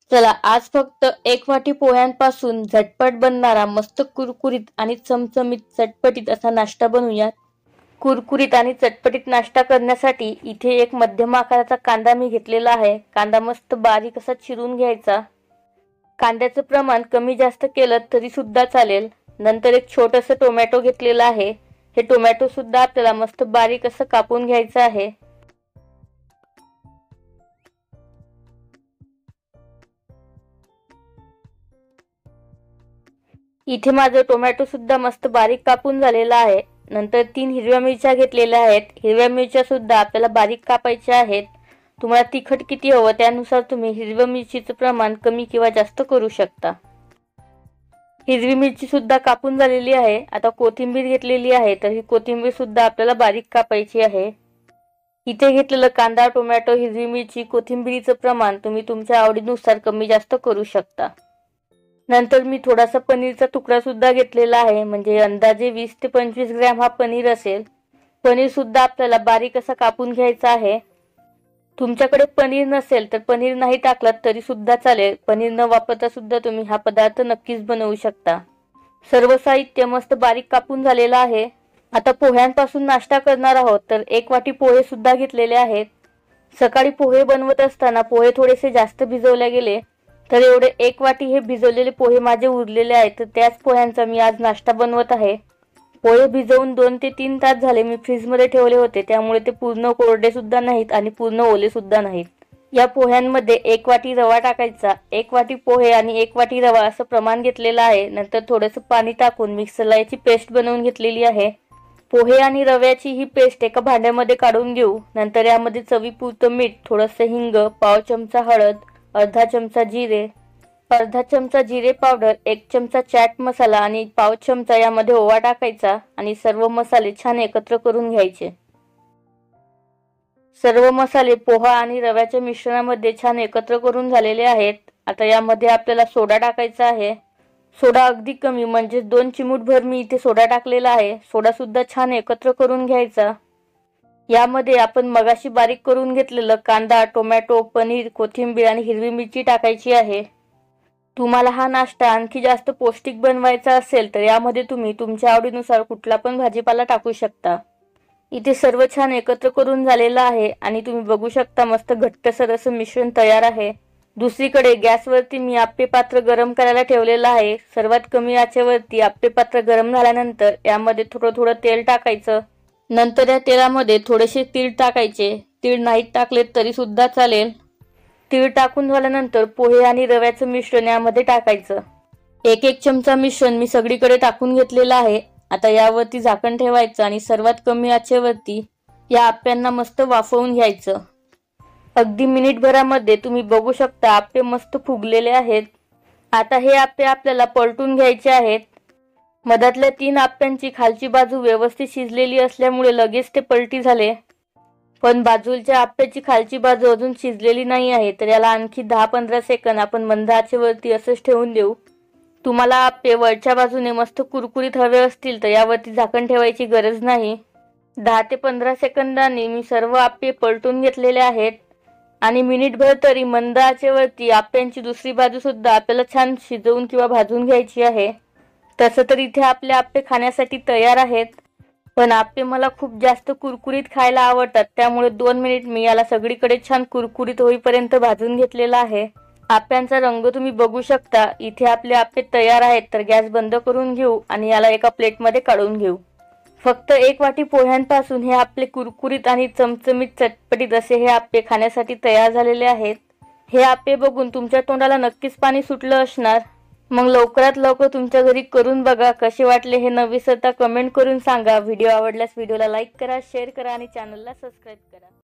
चला आज फक्त एक वाटी पोह्यांपासून झटपट बनणारा मस्त कुरकुरीत आणि चमचमीत चटपटीत असा नाश्ता बनवूया। कुरकुरीत आणि चटपटीत नाश्ता करण्यासाठी इथे एक मध्यम आकाराचा कांदा मी घेतलेला आहे। कांदा मस्त बारीक असा चिरून घ्यायचा। कांद्याचं प्रमाण कमी जास्त केलं तरी सुद्धा चालेल। नंतर एक छोटंसं टोमॅटो घेतलेला आहे। हे टोमॅटो सुद्धा आपल्याला मस्त बारीक असं कापून घ्यायचं आहे। इथे माझं टोमॅटो सुद्धा मस्त बारीक कापून झालेला आहे। नंतर 3 हिरव्या मिरच्या घेतलेल्या आहेत। हिरव्या मिरच्या सुद्धा आपल्याला बारीक कापायच्या आहेत। तुम्हाला तिखट किती हवं त्यानुसार तुम्ही हिरव्या मिरचीचं प्रमाण कमी किंवा जास्त करू शकता। हिरवी मिरची सुद्धा कापून झालेली आहे। आता कोथिंबीर घेतलेली आहे, तर ही कोथिंबीर सुद्धा आपल्याला बारीक कापायची आहे। इथे घेतलेलं कांदा, टोमॅटो, हिरवी मिरची, कोथिंबीरीचं प्रमाण तुम्ही तुमच्या आवडीनुसार कमी जास्त करू शकता। नंतर मी थोडासा पनीरचा तुकडा सुद्धा घेतलेला आहे, म्हणजे अंदाजे 20 ते 25 ग्रॅम हा पनीर असेल। पनीर सुद्धा आपल्याला बारीक असा कापून घ्यायचा आहे। तुमच्याकडे पनीर नसेल तर पनीर नाही टाकलात तरी सुद्धा चालेल। पनीर न वापरता सुद्धा तुम्ही हा पदार्थ नक्कीच बनवू शकता। सर्व साहित्य मस्त बारीक कापून झालेलं आहे। आता पोह्यांपासून नाश्ता करणार आहोत, तर 1 वाटी पोहे सुद्धा घेतलेले आहेत। सकाळी पोहे बनवत असताना पोहे थोडेसे जास्त भिजवले गेले, तर एवढे 1 वाटी हे भिजवलेले पोहे माझे उरलेले आहेत, तर त्याच पोह्यांचा मी आज नाश्ता बनवत आहे। पोहे भिजवून 2 ते 3 तास झाले मी फ्रीजमध्ये ठेवले होते, त्यामुळे ते पूर्ण कोरडे सुद्धा नाहीत आणि पूर्ण ओले सुद्धा नाहीत। या पोह्यांमध्ये 1 वाटी रवा टाकायचा। 1 वाटी पोहे आणि 1 वाटी रवा असं प्रमाण घेतलेलं आहे। नंतर थोडंसं पाणी टाकून मिक्सरला याची पेस्ट बनवून घेतलेली आहे। पोहे आणि रव्याची ही पेस्ट एका भांड्यामध्ये काढून घेऊ। नंतर यामध्ये चवीपुरतं मीठ, थोडंसं हिंग, पाव चमचा हळद, अर्धा चमचा जिरे, अर्धा चमचा जिरे पावडर, 1 चमचा चाट मसाला आणि पाव चमचा यामध्ये ओवा टाकायचा आणि सर्व मसाले छान एकत्र करून घ्यायचे। सर्व मसाले पोहा आणि रव्याच्या मिश्रणामध्ये छान एकत्र करून झालेले आहेत। आता यामध्ये आपल्याला सोडा टाकायचा आहे। सोडा अगदी कमी, म्हणजे 2 चिमूटभर मी इथे सोडा टाकलेला आहे। सोडा सुद्धा छान एकत्र करून घ्यायचा। यामध्ये आपण मगाशी बारीक करून घेतलेलं कांदा, टोमॅटो, पनीर, कोथिंबीर आणि हिरवी मिरची टाकायची आहे। तुम्हाला हा नाश्ता आणखी जास्त पौष्टिक बनवायचा असेल तर यामध्ये तुम्ही तुमच्या आवडीनुसार कुठला पण भाजीपाला टाकू शकता। इथे सर्व छान एकत्र करून झालेलं आहे आणि तुम्ही बघू शकता मस्त घट्टसर असं मिश्रण तयार आहे। दुसरीकडे गॅसवरती मी आप्पे पात्र गरम करायला ठेवलेलं आहे। सर्वात कमी आचेवरती आप्पे पात्र गरम झाल्यानंतर यामध्ये थोडं तेल टाकायचं। नंतर या तेलामध्ये थोडेसे तीळ टाकायचे। तीळ नाही टाकले तरी सुद्धा चालेल। तीळ टाकून झाल्यानंतर पोहे आणि रव्याचं मिश्रण यामध्ये टाकायचं। 1 चमचा मिश्रण मी सगळीकडे टाकून घेतलेलं आहे। आता यावरती झाकण ठेवायचं आणि सर्वात कमी आचेवरती या आप्प्यांना मस्त वाफवून घ्यायचं। अगदी मिनिटभरामध्ये तुम्ही बघू शकता आप्पे मस्त फुगलेले आहेत। आता हे आप्पे आपल्याला पलटून घ्यायचे आहेत। मधातल्या 3 आप्प्यांची खालची बाजू व्यवस्थित शिजलेली असल्यामुळे लगेच ते पलटी झाले, पण बाजूच्या आप्प्याची खालची बाजू अजून शिजलेली नाही आहे, तर याला आणखी 10-15 सेकंद आपण मंद आचेवरती असंच ठेवून देऊ। तुम्हाला आप्पे वरच्या बाजूने मस्त कुरकुरीत हवे असतील तर यावरती झाकण ठेवायची गरज नाही। 10 ते 15 सेकंदांनी मी सर्व आप्पे पलटून घेतलेले आहेत आणि मिनिटभर तरी मंद आचेवरती आप्प्यांची दुसरी बाजू सुद्धा आपल्याला छान शिजवून किंवा भाजून घ्यायची आहे। तसं तर इथे आपले आप्पे खाण्यासाठी तयार आहेत, पण आप्पे मला खूप जास्त कुरकुरीत खायला आवडतात, त्यामुळे 2 मिनिट मी याला सगळीकडे छान कुरकुरीत होईपर्यंत भाजून घेतलेला आहे। आप्प्यांचा रंग तुम्ही बघू शकता। इथे आपले आप्पे तयार आहेत, तर गॅस बंद करून घेऊ आणि याला एका प्लेटमध्ये काढून घेऊ। फक्त 1 वाटी पोह्यांपासून हे आपले कुरकुरीत आणि चमचमीत चटपटीत असे हे आप्पे खाण्यासाठी तयार झालेले आहेत। हे आप्पे बघून तुमच्या तोंडाला नक्कीच पाणी सुटलं असणार। मग लवकरात लवकर तुमच्या घरी करून बघा। कसे वाटले हे न विसरता कमेंट करून सांगा। व्हिडिओ आवडल्यास व्हिडिओला लाईक करा, शेअर करा आणि चॅनलला सबस्क्राईब करा।